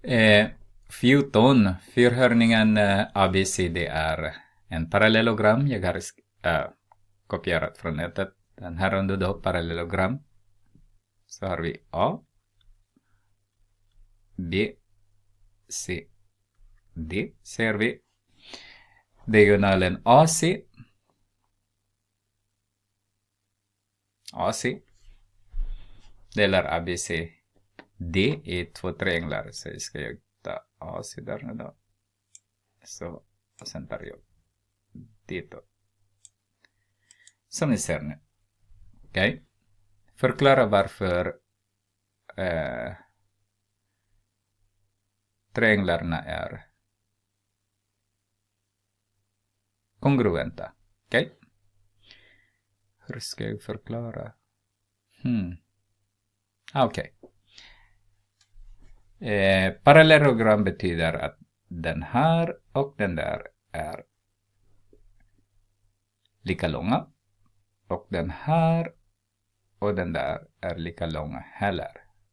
14. Fyrhörningen ABCD är en parallellogram. Jag har kopierat från nätet. Den här under då parallellogram. Så har vi A, B, C, D. Ser vi. Diagonalen AC. AC. Delar ABC D i två trianglar. Så ska jag ta AC där nu då. Så, och sen tar jag dit då. Som ni ser nu. Okej. Förklara varför trianglarna är kongruenta. Okej. Hur ska jag förklara? Okej. Parallellogram betyder att den här och den där är lika långa. Och den här och den där är lika långa heller.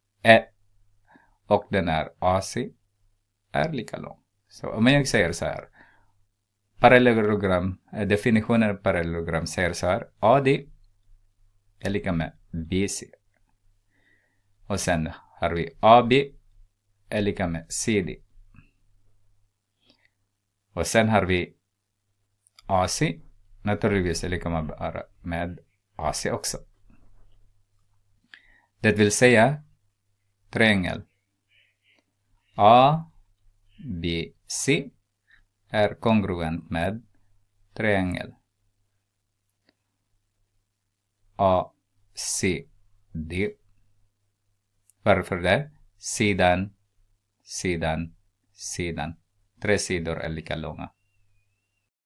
Och den här AC är lika lång. Så om jag säger så här. Parallellogram, definitionen av parallellogram säger så här. AD är lika med BC. Och sen har vi AB är lika med CD. Och sen har vi AC. Naturligtvis är lika med AC också. Det vill säga triangel ABC är kongruent med triangel ACD. Varför det? Sidan. Tre sidor är lika långa.